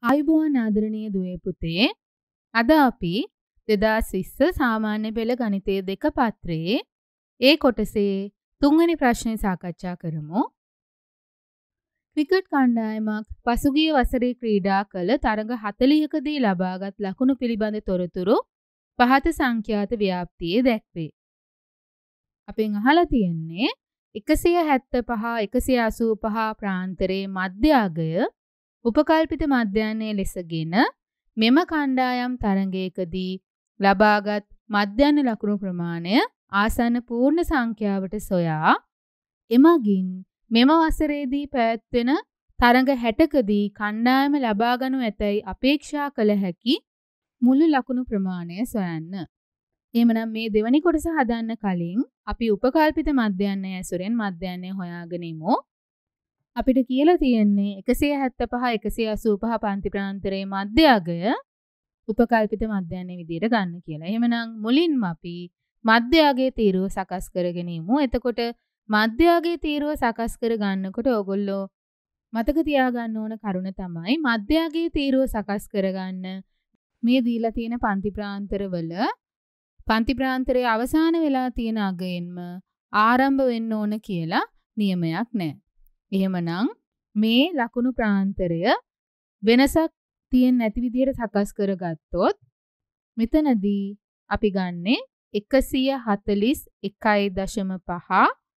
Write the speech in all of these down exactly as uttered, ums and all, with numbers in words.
ආයුබෝවන් ආදරණීය දුවේ පුතේ. අද අපි දෙදාස් විස්ස සාමාන්‍ය පෙළ ගණිතයේ දෙක පත්‍රයේ ඒ කොටසේ තුන්වෙනි ප්‍රශ්නය සාකච්ඡා කරමු. ක්‍රිකට් කණ්ඩායමක් පසුගිය වසරේ ක්‍රීඩා කළ තරඟ හතළිහකදී ලබාගත් ලකුණු පිළිබඳ තොරතුරු පහත සංඛ්‍යාත ව්‍යාප්තියේ දැක්වේ. අපෙන් අහලා තියෙන්නේ එකසිය හැත්තෑ පහ එකසිය අසූ පහ ප්‍රාන්තරයේ මධ්‍ය අගය උපකල්පිත මධ්‍යයනයේ ලෙසගෙන මෙම කණ්ඩායම් තරඟයකදී ලබාගත් මධ්‍යයන ලකුණු ප්‍රමාණය ආසන්න පූර්ණ සංඛ්‍යාවට සොයා එමගින් මෙම වසරේදී පැවැත්වෙන තරඟ හැටකදී කණ්ඩායම ලබාගනු ඇතැයි අපේක්ෂා කළ හැකි මුළු ලකුණු ප්‍රමාණය සොයන්න. එහෙමනම් මේ දෙවැනි කොටස හදන්න කලින් අපි උපකල්පිත මධ්‍යයනය ඇසුරෙන් මධ්‍යයනය හොයාගෙන ඉමු. අපිට කියලා තියෙන්නේ එකසිය හැත්තෑ පහ එකසිය අසූ පහ පන්ති ප්‍රාන්තරයේ මධ්‍ය අගය උපකල්පිත මධ්‍යයනයේ විදිහට ගන්න කියලා. එහෙමනම් මුලින්ම අපි මධ්‍ය අගයේ තීරුව සකස් කරගෙන ඉමු. එතකොට මධ්‍ය අගයේ තීරුව සකස් කර ගන්නකොට ඕගොල්ලෝ මතක තියාගන්න ඕන කරුණ තමයි මධ්‍ය අගයේ තීරුව සකස් කරගන්න මේ දීලා තියෙන පන්ති ප්‍රාන්තරවල පන්ති ප්‍රාන්තරයේ අවසාන වෙලා තියෙන අගයෙන්ම ආරම්භ වෙන්න ඕන කියලා නියමයක් නැහැ. එහෙමනම් මේ ලකුණු ප්‍රාන්තරය වෙනසක් තියෙන්නේ නැති විදිහට සකස් කරගත්තොත් මෙතනදී අපි ගන්නෙ එකසිය හතළිස් එකයි දශම පහ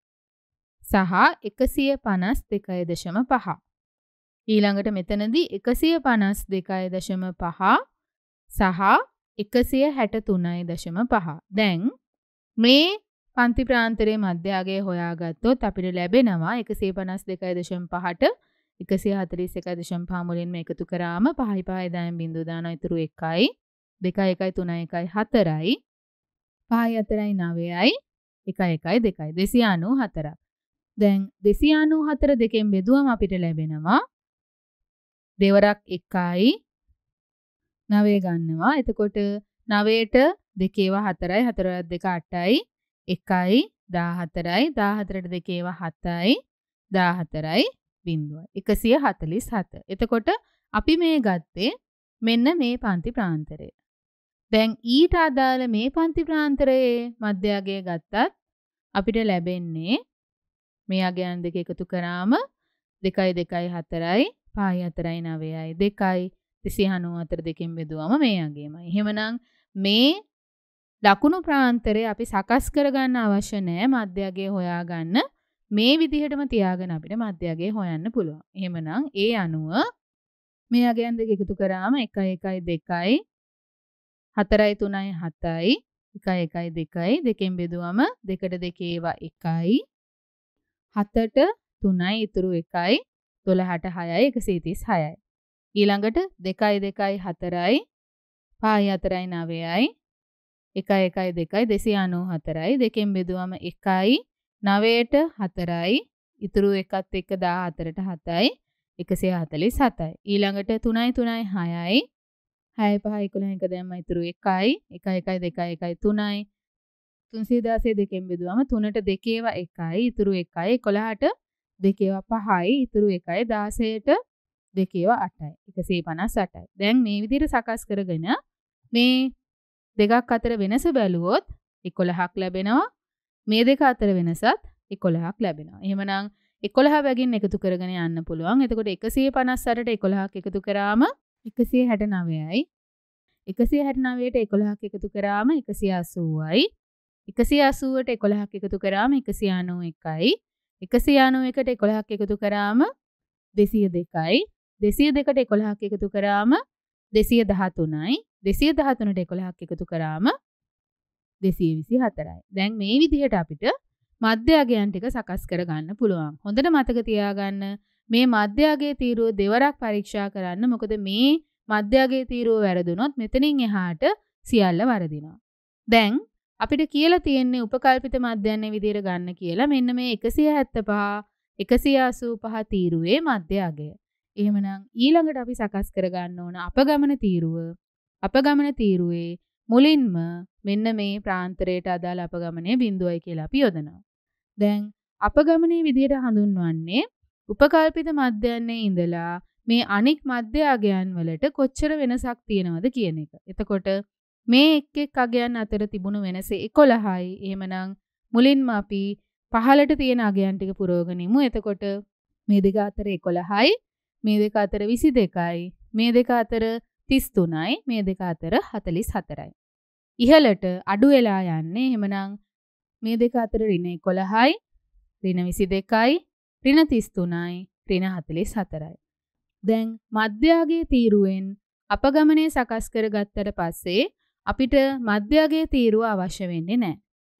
සහ එකසිය පනස් දෙකයි දශම පහ. ඊළඟට මෙතනදී එකසිය පනස් දෙකයි දශම පහ සහ එකසිය හැට තුනයි දශම පහ. දැන් මේ පන්ති ප්‍රාන්තරයේ මධ්‍ය අගය හොයාගත්තොත් අපිට ලැබෙනවා එකසිය පනස් දෙකයි දශම පහට එකසිය හතළිස් එකයි දශම පහ මුලින්ම එකතු කරාම පහයි පහයි දායෙන් බිංදුව දානවා ඉතුරු එකයි දෙකයි එකයි තුනයි එකයි හතරයි පහයි හතරයි නවයයි එකයි එකයි දෙකයි දෙසිය අනූ හතරක්. දැන් දෙසිය අනූ හතර දෙකෙන් බෙදුවම අපිට ලැබෙනවා දෙවරක් එකයි නවය ගන්නවා. එතකොට නවයට දෙකේව හතරයි හතරවත් දෙක අටයි එකයි දාහතරයි දාහතරට දෙකේව හතයි දාහතරයි බිංදුවයි එකසිය හතළිස් හත. එතකොට අපි මේ ගත්තේ මෙන්න මේ පන්ති ප්‍රාන්තරය. දැන් ඊට අදාළ මේ පන්ති ප්‍රාන්තරයේ මධ්‍ය අගය ගත්තත් අපිට ලැබෙන්නේ මේ අගයන් දෙක එකතු කරාම දෙකයි දෙකයි හතරයි පහයි හතරයි නවයයි දෙකයි දෙසිය අනූ හතර දෙකෙන් බෙදුවම මේ අගයමයි. එහෙමනම් මේ ලකුණු ප්‍රාන්තරය අපි සකස් කරගන්න අවශ්‍ය නැහැ මධ්‍ය අගය හොයාගන්න. මේ විදිහටම තියාගෙන අපිට මධ්‍ය අගය හොයන්න පුළුවන්. එහෙමනම් ඒ අනුව මේ අගයන් දෙක එකතු කරාම එකයි එකයි දෙකයි හතරයි තුනයි හතයි එකයි එකයි දෙකයි දෙකෙන් බෙදුවම දෙකට දෙකේව එකයි හතට තුනයි ඉතුරු එකයි දොළහට හයයි එකසිය තිස් හයයි. ඊළඟට දෙකයි දෙකයි හතරයි පහයි හතරයි නවයයි එකයි එකයි දෙකයි දෙසිය අනූ හතරයි දෙකෙන් බෙදුවම එකයි නවයට හතරයි ඉතුරු එකත් එක්ක දාහතරට හතයි එකසිය හතළිස් හතයි. ඊළඟට තුනයි තුනයි හයයි හයයි පහයි එකොළහ එක දැම්ම ඉතුරු එකයි එකයි එකයි දෙකයි එකයි තුනයි තුන්සිය දාසය දෙකෙන් බෙදුවම තුනට දෙකේව එකයි ඉතුරු එකයි එකොළහට දෙකේව පහයි ඉතුරු එකයි දාසයට දෙකේව අටයි එකසිය පනස් අටයි. දැන් මේ විදිහට සකස් කරගෙන මේ දෙකක් අතර වෙනස බැලුවොත් එකොළහක් ලැබෙනවා. මේ දෙක අතර වෙනසත් එකොළහක් ලැබෙනවා. එහෙමනම් එකොළහ බැගින් එකතු කරගෙන යන්න පුළුවන්. එතකොට එකසිය පනස් අටට එකොළහක් එකතු කරාම එකසිය හැට නවයයි. එකසිය හැට නවයට එකොළහක් එකතු කරාම එකසිය අසූවයි. එකසිය අසූවට එකොළහක් එකතු කරාම එකසිය අනූ එකයි. එකසිය අනූ එකට එකොළහක් එකතු කරාම දෙසිය දෙකයි. දෙසිය දෙකට එකොළහක් එකතු කරාම දෙසිය දහතුනයි. දෙසිය දහතුනට එකොළහක් එකතු කරාම දෙසිය විසි හතරයි. දැන් මේ විදිහට අපිට මධ්‍ය අගයන් ටික සකස් කරගන්න පුළුවන්. හොඳට මතක තියාගන්න මේ මධ්‍ය අගයේ තීරුව දෙවරක් පරීක්ෂා කරන්න. මොකද මේ මධ්‍ය අගයේ තීරුව වැරදුනොත් මෙතනින් එහාට සියල්ල වරදිනවා. දැන් අපිට කියලා තියෙන්නේ උපකල්පිත මධ්‍යයනයේ විදිහට ගන්න කියලා. මෙන්න මේ එකසිය හැත්තෑ පහ එකසිය අසූ පහ තීරුවේ මධ්‍ය අගය. එහෙමනම් ඊළඟට අපි සකස් කරගන්න ඕන අපගමන තීරුව. අපගමන තීරුවේ මුලින්ම මෙන්න මේ ප්‍රාන්තරයට අදාළ අපගමනය බිංදුවයි කියලා අපි යොදනවා. දැන් අපගමනයේ විදිහට හඳුන්වන්නේ උපකල්පිත මධ්‍යයනයේ ඉඳලා මේ අනික් මධ්‍ය අගයන් වලට කොච්චර වෙනසක් තියෙනවද කියන එක. එතකොට මේ එක් එක් අගයන් අතර තිබුණු වෙනස එකොළහයි. එහෙමනම් මුලින්ම අපි පහළට තියෙන අගයන් ටික පුරවගෙන ඉමු. එතකොට මේ දෙක අතර එකොළහයි, මේ දෙක අතර විසි දෙකයි, මේ දෙක අතර තිස් තුනයි, මේ දෙක අතර හතළිස් හතරයි. ඉහළට අඩු වෙලා යන්නේ. එහෙමනම් මේ දෙක අතර ඍණ එකොළහයි, ඍණ විසි දෙකයි, ඍණ තිස් තුනයි, ඍණ හතළිස් හතරයි. දැන් මධ්‍යගයේ තීරුවෙන් අපගමනය සකස් කරගත්තට පස්සේ අපිට මධ්‍යගයේ තීරුව අවශ්‍ය වෙන්නේ නැහැ.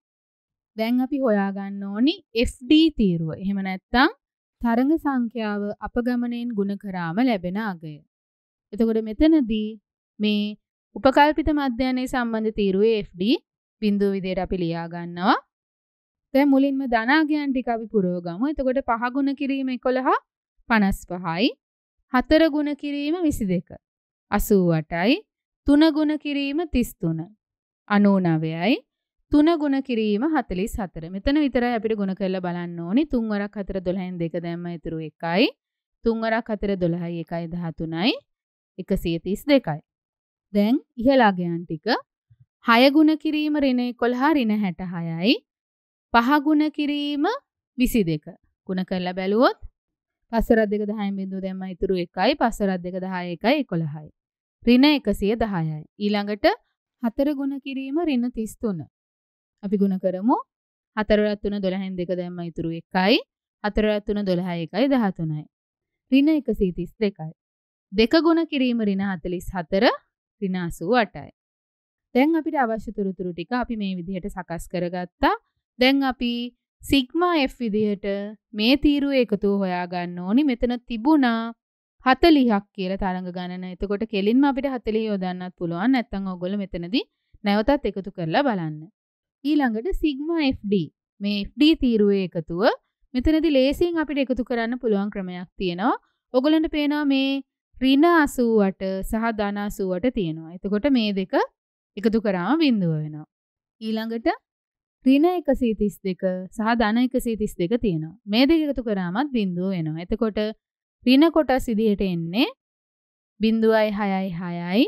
දැන් අපි හොයාගන්න ඕනි එෆ් ඩී තීරුව. එහෙම නැත්නම් තරංග සංඛ්‍යාව අපගමනයෙන් ගුණ කරාම ලැබෙන අගය. එතකොට මෙතනදී මේ උපකල්පිත මධ්‍යයන්ගේ සම්බන්ධ තීරුවේ එෆ් ඩී බිඳුව විදිහට අපි ලියා ගන්නවා. දැන් මුලින්ම ධනාගයන් ටික අපි පුරව ගමු. එතකොට පහ ගුණ කිරීම එකොළහ පනස් පහයි. හතර ගුණ කිරීම විසි දෙක අසූ අටයි. තුන ගුණ කිරීම තිස් තුන අනූ නවයයි. තුන ගුණ කිරීම හතළිස් හතර. මෙතන විතරයි අපිට ගුණ කරලා බලන්න ඕනි. තුන් වරක් හතර දොළහෙන් දෙක දැම්ම ඉතුරු එකයි. තුන් වරක් හතර දොළහයි එකයි දහතුනයි. එකසිය තිස් දෙකයි. දැන් ඉහළ අගයන් ටික හය ගුණ කිරීම ඍණ එකොළහ ඍණ හැටහයයි. පහ ගුණ කිරීම විසි දෙක. ගුණ කරලා බැලුවොත් පස් වරක් දෙක දහයෙන් බිඳුව දැම්ම ඉතුරු එකයි. පස් වරක් දෙක දහය එකයි එකොළහයි. ඍණ එකසිය දහයයි. ඊළඟට හතර ගුණ කිරීම ඍණ තිස් තුන. අපි ගුණ කරමු. හතර වරක් තුන දොළහෙන් දෙක දැම්ම ඉතුරු එකයි. හතර වරක් තුන දොළහයි එකයි දහතුනයි. ඍණ එකසිය තිස් දෙකයි. දෙක ගුණ කිරීම ඍණ හතළිස් හතර ඍණ අසූ අටයි. දැන් අපිට අවශ්‍ය තොරතුරු ටික අපි මේ විදිහට සකස් කරගත්තා. දැන් අපි සිග්මා F විදිහට මේ තීරුව එකතුව හොයාගන්න ඕනි. මෙතන තිබුණා හතළිහක් කියලා තරංග ගණන. එතකොට කෙලින්ම අපිට හතළිහ යොදන්නත් පුළුවන්. නැත්නම් ඔයගොල්ලෝ මෙතනදී නැවතත් එකතු කරලා බලන්න. ඊළඟට සිග්මා F D මේ F D තීරුවේ එකතුව මෙතනදී ලේසියෙන් අපිට එකතු කරන්න පුළුවන් ක්‍රමයක් තියෙනවා. ඔයගොල්ලන්ට පේනවා මේ ඍණ අසූ අට සහ ධන අසූ අට තියෙනවා. එතකොට මේ දෙක එකතු කරාම බිඳුව වෙනවා. ඊළඟට ඍණ එකසිය තිස් දෙක සහ ධන එකසිය තිස් දෙක තියෙනවා. මේ දෙක එකතු කරාමත් බිඳුව වෙනවා. එතකොට ඍණ කොටස් විදිහට එන්නේ බිඳුවයි හයයි හයයි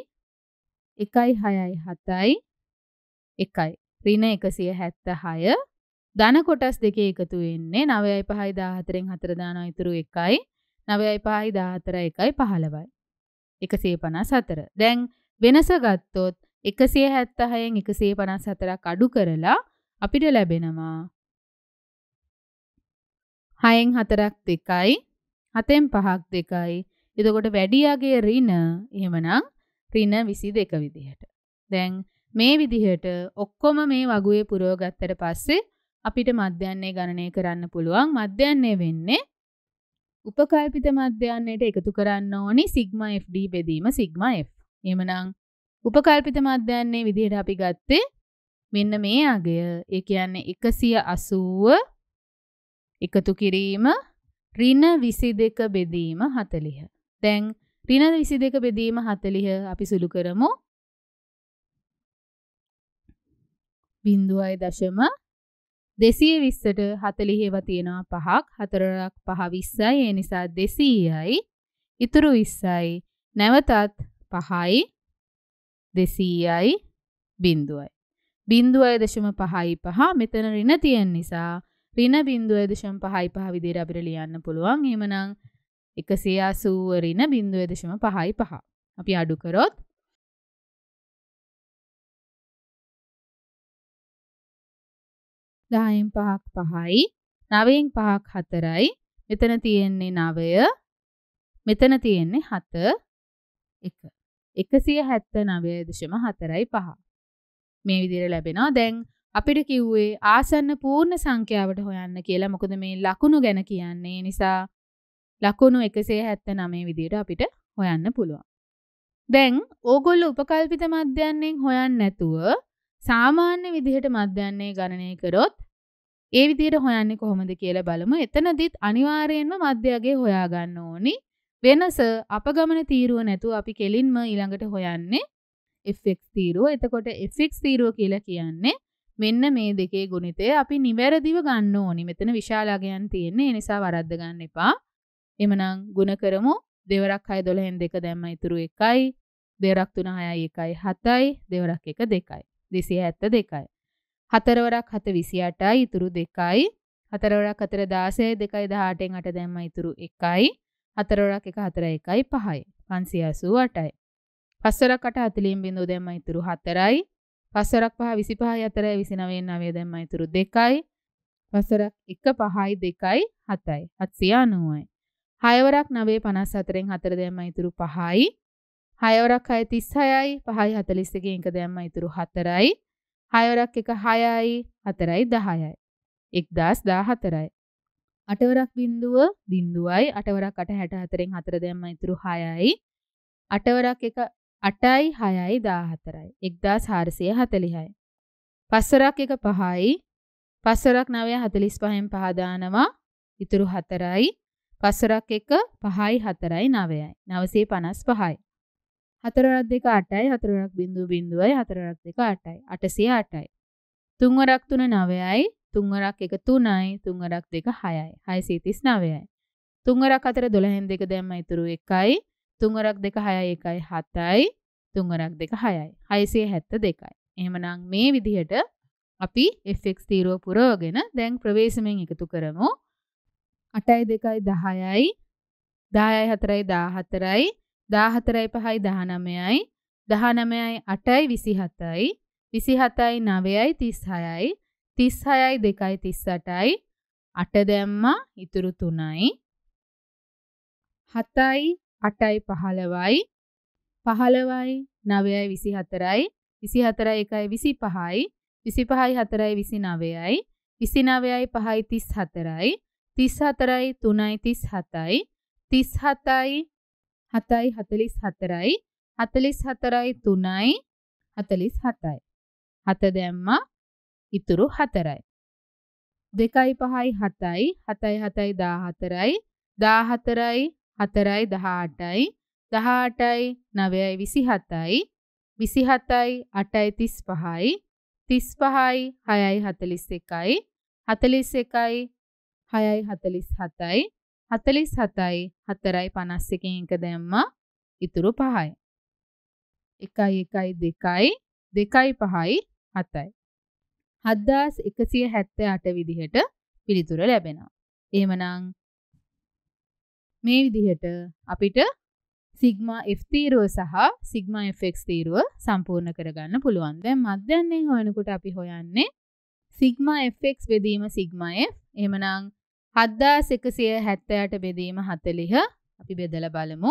එකයි හයයි හතයි එකයි. ඍණ එකසිය හැත්තහය. ධන කොටස් දෙකේ එකතු වෙන්නේ නවයයි පහයි දාහතරෙන් හතර දානවා ඉතුරු එකයි. නවයයි පහයි දාහතරයි එකයි පහළොවයි. එකසිය පනස් හතර. දැන් වෙනස ගත්තොත් එකසිය හැත්තහයෙන් එකසිය පනස් හතරක් අඩු කරලා අපිට ලැබෙනවා හයෙන් හතරක් දෙකයි, හතෙන් පහක් දෙකයි. එතකොට වැඩි අගයේ ඍණ එහෙමනම් ඍණ විසි දෙක විදිහට. දැන් මේ විදිහට ඔක්කොම මේ වගුවේ පුරව ගත්තට පස්සේ අපිට මධ්‍යයන්ය ගණනය කරන්න පුළුවන්. මධ්‍යයන්ය වෙන්නේ උපකල්පිත මධ්‍යයන්යට එකතු කරන්න ඕනි සිග්මා F D බෙදීම සිග්මා F. එහෙමනම් උපකල්පිත මධ්‍යයන්යේ විදිහට අපි ගත්තේ මෙන්න මේ අගය. ඒ කියන්නේ එකසිය අසූව එකතු කිරීම ඍණ විසි දෙක බෙදීම හතළිහ. දැන් ඍණ විසි දෙක බෙදීම හතළිහ අපි සුළු කරමු. බිංදුවයි දශම දෙසිය විස්සට හතළිහ ඒවා තියෙනවා පහක්. හතරක් පහ විස්සයි. ඒ නිසා දෙසීයයි. ඉතුරු විස්සයි. නැවතත් පහයි දෙසීයයි බිංදුවයි. බිංදුවයි දශම පහයි පහ. මෙතන ඍණ තියෙන නිසා ඍණ බිංදුවයි දශම පහයි පහ විදිහට අපිට ලියන්න පුළුවන්. එහෙමනම් එකසිය අසූව ඍණ බිංදුවයි දශම පහයි පහ. අපි අඩු කරොත් දහයෙන් පහක් පහයි, නවයෙන් පහක් හතරයි. මෙතන තියෙන්නේ නවය, මෙතන තියෙන්නේ හත එක. එකසිය හැත්තනවය දශම හතරයි පහ. මේ විදිහට ලැබෙනවා. දැන් අපිට කිව්වේ ආසන්න පූර්ණ සංඛ්‍යාවට හොයන්න කියලා. මොකද මේ ලකුණු ගැන කියන්නේ. නිසා ලකුණු එකසිය හැත්තනවය විදිහට අපිට හොයන්න පුළුවන්. දැන් ඕගොල්ලෝ උපකල්පිත මධ්‍යයන්යෙන් හොයන්න නැතුව සාමාන්‍ය විදිහට මධ්‍යයන්ය ගණනය කරොත් ඒ විදිහට හොයන්නේ කොහොමද කියලා බලමු. එතනදිත් අනිවාර්යයෙන්ම මධ්‍යගය හොයාගන්න ඕනි. වෙනස අපගමන තීරුව නැතුව අපි කෙලින්ම ඊළඟට හොයන්නේ F X තීරුව. එතකොට F X තීරුව කියලා කියන්නේ මෙන්න මේ දෙකේ ගුණිතය අපි නිවැරදිව ගන්න ඕනි. මෙතන විශාල අගයන් තියෙන්නේ. ඒ නිසා වරද්ද ගන්න එපා. එමනම් ගුණ කරමු. දෙවරක් හය දොළහෙන් දෙක දැම්ම ඉතුරු එකයි. දෙවරක් තුන හයයි එකයි හතයි. දෙවරක් එක දෙකයි. දෙසිය හැත්තෑ දෙකයි. හතරවරක් හත විසි අටයි ඉතුරු දෙකයි. හතරවරක් හතර දාසයයි දෙකයි දහඅටෙන් අට දැම්ම ඉතුරු එකයි. හතරවරක් එක හතර එකයි පහයි. පන්සිය අසූ අටයි. පස්වරක් අට හතළිහෙන් බිංදුව දැම්ම ඉතුරු හතරයි. පස්වරක් පහ විසිපහයි හතරයි විසිනවයෙන් නවය දැම්ම ඉතුරු දෙකයි. පස්වරක් එක පහයි දෙකයි හතයි. හත්සිය අනූවයි. හයවරක් නවය පනස් හතරෙන් හතර දැම්ම ඉතුරු පහයි. හයවරක් හය තිස් හයයි පහයි හතළිස් එකෙන් එක දැම්ම ඉතුරු හතරයි. හයවරක් එක හයයි හතරයි දහයයි. එක්දාස් දාහතරයි. අටවරක් බිංදුව බිංදුවයි. අටවරක් අට හැට හතරෙන් හතර දැම්ම ඉතුරු හයයි. අටවරක් එක අටයි හයයි දාහතරයි. එක්දාස් හාරසිය හතළිහයි. පස්වරක් එක පහයි. පස්වරක් නවය හතළිස් පහෙන් පහ දානවා ඉතුරු හතරයි. පස්වරක් එක පහයි හතරයි නවයයි. නවසිය පනස් පහයි. හතරවරක් දෙක අටයි. හතරවරක් බිංදුව බිංදුවයි. හතරවරක් දෙක අටයි. අටසිය අටයි. තුන්වරක් තුන නවයයි. තුන්වරක් එක තුනයි. තුන්වරක් දෙක හයයි. හයසිය තිස් නවයයි. තුන්වරක් හතර දොළහෙන් දෙක දැම්ම ඉතුරු එකයි. තුන්වරක් දෙක හයයි එකයි හතයි. තුන්වරක් දෙක හයයි. හයසිය හැත්තෑ දෙකයි. එහෙමනම් මේ විදිහට අපි f(x) තීරුව පුරවගෙන දැන් ප්‍රවේශමෙන් එකතු කරමු. අටයි දෙකයි දහයයි. දහයයි හතරයි දාහතරයි. දාහතරයි පහයි දහනවයයි. දහනවයයි අටයි විසිහතයි. විසිහතයි නවයයි තිස් හයයි. තිස් හයයි දෙකයි තිස් අටයි. අට දැම්මා ඉතුරු තුනයි. හතයි අටයි පහළොවයි. පහළොවයි නවයයි විසිහතරයි. විසිහතරයි එකයි විසිපහයි. විසිපහයි හතරයි විසිනවයයි. විසිනවයයි පහයි තිස් හතරයි. තිස් හතරයි තුනයි තිස් හතයි. තිස් හතයි හතයි හතළිස් හතරයි. හතළිස් හතරයි තුනයි හතළිස් හතයි. හත දැම්මා ඉතුරු හතරයි. දෙකයි පහයි හතයි. හතයි හතයි දාහතරයි. දාහතරයි හතරයි දහඅටයි. දහඅටයි නවයයි විසිහතයි. විසිහතයි අටයි තිස් පහයි. තිස් පහයි හයයි හතළිස් එකයි. හතළිස් එකයි හයයි හතළිස් හතයි. හතළිස් හතයි හතරයි පනස් එකෙන් එක දැම්මා ඉතුරු පහයි. එකයි එකයි දෙකයි. දෙකයි පහයි හතයි. හත්දාස් එකසිය හැත්තෑ අට විදිහට පිළිතුර ලැබෙනවා. එහෙමනම් මේ විදිහට අපිට සිග්මා F තීරුව සහ සිග්මා Fx තීරුව සම්පූර්ණ කරගන්න පුළුවන්. දැන් මධ්‍යයන්යෙන් හොයනකොට අපි හොයන්නේ සිග්මා Fx බෙදීම සිග්මා F. එහෙමනම් හත්දාස් එකසිය හැත්තෑ අට බෙදීම හතළිහ අපි බෙදලා බලමු.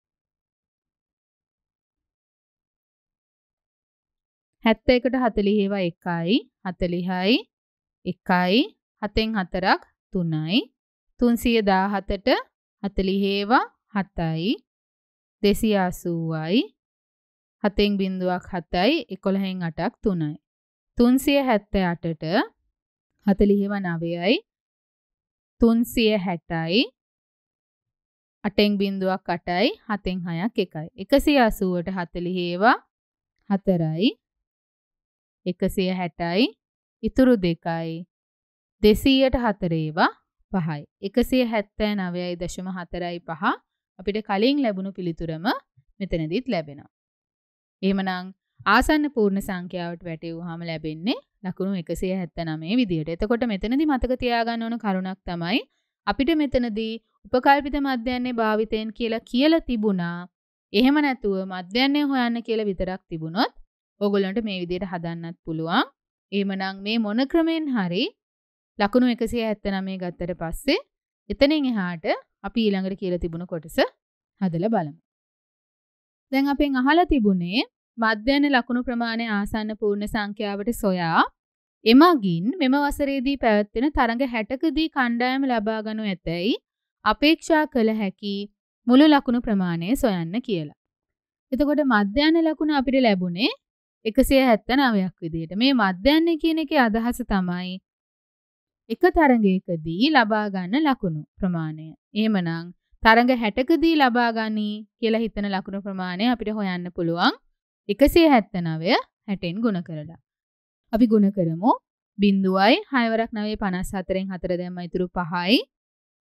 හැත්තෑ එකට හතළිහ ඒවා එකයි. හතළිහයි එකයි. හතෙන් හතරක් තුනයි. තුන්සිය දාහතට හතළිහ ඒවා හතයි. දෙසිය අසූවයි. හතෙන් බිංදුවක් හතයි. එකොළහෙන් අටක් තුනයි. තුන්සිය හැත්තෑ අටට හතළිහ ඒවා නවයයි. තුන්සිය හැටයි. අටෙන් බිංදුවක් අටයි. හතෙන් හයක් එකයි. එකසිය අසූවට හතළිහ ඒවා හතරයි. එකසිය හැටයි. ඉතුරු දෙකයි. දෙසීයට හතර ඒවා පහයි. එකසිය හැත්තෑ නවයයි දශම හතරයි පහ අපිට කලින් ලැබුණු පිළිතුරම මෙතනදිත් ලැබෙනවා. එහෙමනම් ආසන්න පූර්ණ සංඛ්‍යාවට වැටෙවුවාම ලැබෙන්නේ ලකුණු එකසිය හැත්තෑ නවය විදියට. එතකොට මෙතනදී මතක තියාගන්න ඕන කරුණක් තමයි අපිට මෙතනදී උපකල්පිත මධ්‍යයන්නේ භාවිතයෙන් කියලා කියලා තිබුණා. එහෙම නැතුව මධ්‍යයන්නේ හොයන්න කියලා විතරක් තිබුණොත් ඕගොල්ලන්ට මේ විදියට හදන්නත් පුළුවන්. එහෙමනම් මේ මොන ක්‍රමෙන් හරි ලකුණු එකසිය හැත්තෑ නවය ගත්තට පස්සේ එතනින් එහාට අපි ඊළඟට කියලා තිබුණ කොටස හදලා බලමු. දැන් අපෙන් අහලා තිබුණේ මධ්‍යයන ලකුණු ප්‍රමාණය ආසන්න පූර්ණ සංඛ්‍යාවට සොයා එමගින් මෙම වසරේදී පැවැත්වෙන තරඟ හැටකදී කණ්ඩායම ලබා ගනු ඇතැයි අපේක්ෂා කළ හැකි මුළු ලකුණු ප්‍රමාණය සොයන්න කියලා. එතකොට මධ්‍යයන ලකුණ අපිට ලැබුණේ එකසිය හැත්තෑ නවයක් විදියට. මේ මධ්‍යයන කියන එකේ අදහස තමයි එක තරඟයකදී ලබා ගන්න ලකුණු ප්‍රමාණය. එහෙමනම් තරඟ හැටකදී ලබා ගනි කියලා හිතන ලකුණු ප්‍රමාණය අපිට හොයන්න පුළුවන් එකසිය හැත්තෑ නවය හැටෙන් ගුණ කරලා. අපි ගුණ කරමු. බිංදුවයි හයවරක් නවය පනස් හතරෙන් හතර දැම්ම ඉතුරු පහයි.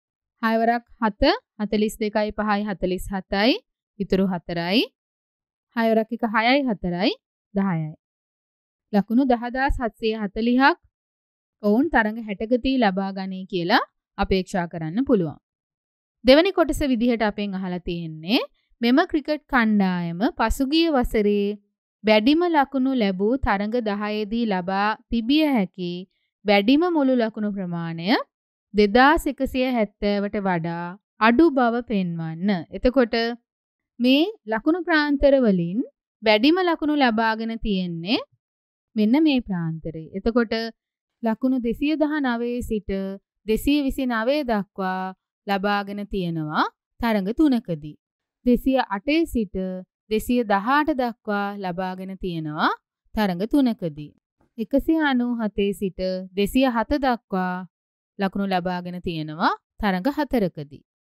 හය වරක් හත හතළිස් දෙකයි පහයි හතළිස් හතයි ඉතුරු හතරයි. හය වරක් එක හයයි හතරයි දහයයි. ලකුණු දහදාස් හත්සිය හතළිහක් ඔවුන් තරඟ හැටකදී ලබා ගනී කියලා අපේක්ෂා කරන්න පුළුවන්. දෙවැනි කොටස විදිහට අපෙන් අහලා තියෙන්නේ මෙම ක්‍රිකට් කණ්ඩායම පසුගිය වසරේ වැඩිම ලකුණු ලැබූ තරඟ දහයේදී ලබා තිබිය හැකි වැඩිම මුළු ලකුණු ප්‍රමාණය දෙදාස් එකසිය හැත්තෑවට වඩා අඩු බව පෙන්වන්න. එතකොට මේ ලකුණු ප්‍රාන්තර වලින් වැඩිම ලකුණු ලබාගෙන තියෙන්නේ මෙන්න මේ ප්‍රාන්තරේ. එතකොට ලකුණු දෙසිය දහනවයේ සිට දෙසිය විසිනවය දක්වා ලබාගෙන තියෙනවා තරඟ තුනකදී. දෙසිය අටේ සිට දෙසිය දහඅට දක්වා ලබාගෙන තියෙනවා තරඟ තුනකදී. එකසිය අනූහතේ සිට දෙසිය හත දක්වා ලකුණු ලබාගෙන තියෙනවා තරඟ හතරකදී.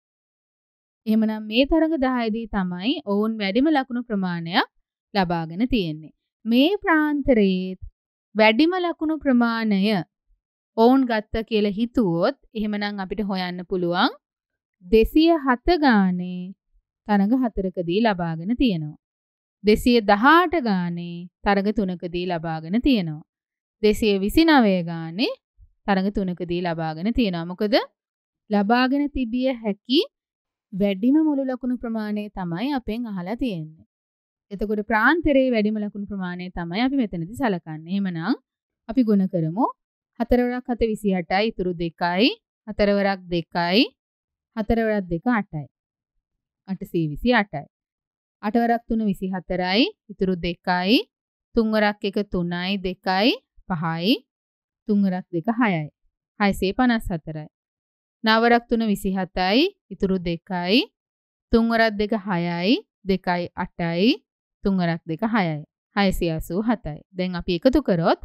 එහෙමනම් මේ තරඟ දහයේදී තමයි ඔවුන් වැඩිම ලකුණු ප්‍රමාණයක් ලබාගෙන තියෙන්නේ. මේ ප්‍රාන්තරයේ වැඩිම ලකුණු ප්‍රමාණය ඔවුන් ගත්ත කියලා හිතුවොත් එහෙමනම් අපිට හොයන්න පුළුවන් දෙසිය හත ගානේ තරඟ හතරකදී ලබාගෙන තියෙනවා. දෙසිය දහඅට ගානේ තරඟ තුනකදී ලබාගෙන තියෙනවා. දෙසිය විසිනවය ගානේ තරඟ තුනකදී ලබාගෙන තියෙනවා. මොකද ලබාගෙන තිබිය හැකි වැඩිම මුළු ලකුණු ප්‍රමාණය තමයි අපෙන් අහලා තියෙන්නේ. එතකොට ප්‍රාන්තරයේ වැඩිම ලකුණු ප්‍රමාණය තමයි අපි මෙතනදී සලකන්නේ. එහෙමනම් අපි ගුණ කරමු. හතර වරක් හත විසිඅටයි ඉතුරු දෙකයි. හතර වරක් දෙකයි. හතර වරක් දෙක අටයි. අටසිය විසිඅටයි. අට වරක් තුන විසිහතරයි ඉතුරු දෙකයි. තුන් වරක් එක තුනයි දෙකයි පහයි. තුන් වරක් දෙක හයයි. හයසිය පනස් හතරයි. නව වරක් තුන විසිහතයි ඉතුරු දෙකයි. තුන් වරක් දෙක හයයි දෙකයි අටයි. තුන් වරක් දෙක හයයි. හයසිය අසූ හතයි. දැන් අපි එකතු කරොත්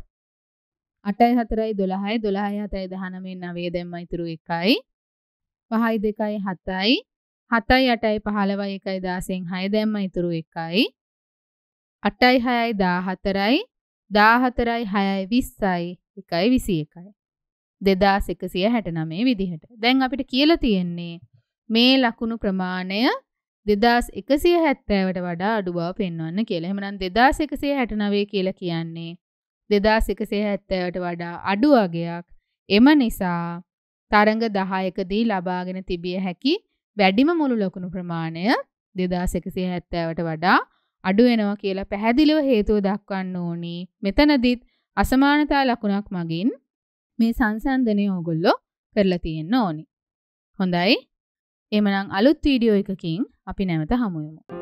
අටයි හතරයි දොළහයි දොළහයි හතයි දහනවයයි නවය දැම්ම ඉතුරු එකයි. පහයි දෙකයි හතයි. හතයි අටයි පහළොවයි එකයි දාසයෙන් හය දැම්ම ඉතුරු එකයි. අටයි හයයි දාහතරයි. දාහතරයි හයයි විස්සයි එකයි විසි එකයි. දෙදාස් එකසිය හැටනවය විදිහට. දැන් අපිට කියලා තියෙන්නේ මේ ලකුණු ප්‍රමාණය දෙදාස් එකසිය හැත්තෑවට වඩා අඩු බව පෙන්වන්න කියලා. එහෙනම් දෙදාස් එකසිය හැටනවය කියලා කියන්නේ දෙදාස් එකසිය හැත්තෑවට වඩා අඩු අගයක්. එම නිසා තරඟ දහයකදී ලබාගෙන තිබිය හැකි වැඩිම මුළු ලකුණු ප්‍රමාණය දෙදාස් එකසිය හැත්තෑවට වඩා අඩු වෙනවා කියලා පැහැදිලිව හේතුව දක්වන්න ඕනි. මෙතනදිත් අසමානතා ලකුණක් මගින් මේ සංසන්දනය ඕගොල්ලෝ කරලා තියෙන්න ඕනි. හොඳයි. එහෙනම් අලුත් වීඩියෝ එකකින් අපි නැවත හමු වෙමු.